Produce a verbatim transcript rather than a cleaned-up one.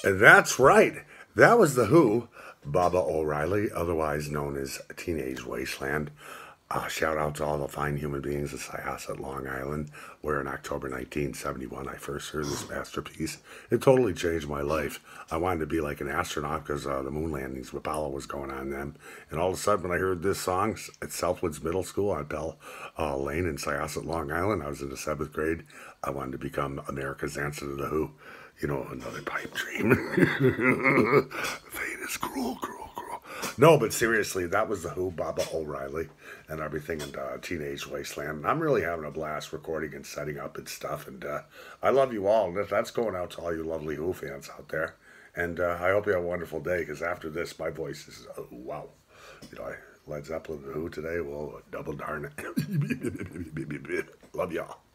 That's right. That was the Who, Baba O'Reilly, otherwise known as Teenage Wasteland. Uh, shout out to all the fine human beings of Syosset, Long Island, where in October nineteen seventy-one I first heard this masterpiece. It totally changed my life. I wanted to be like an astronaut because uh, the moon landings with Apollo was going on then. And all of a sudden when I heard this song at Southwoods Middle School on Bell uh, Lane in Syosset, Long Island, I was in the seventh grade. I wanted to become America's answer to the Who. You know, another pipe dream. Fate is cruel, cruel, cruel. No, but seriously, that was the Who, Baba O'Reilly, and everything in uh, Teenage Wasteland. And I'm really having a blast recording and setting up and stuff. And uh, I love you all. And that's going out to all you lovely Who fans out there. And uh, I hope you have a wonderful day, because after this, my voice is, uh, wow. You know, I, Led Zeppelin, the Who today, well, double darn it. Love y'all.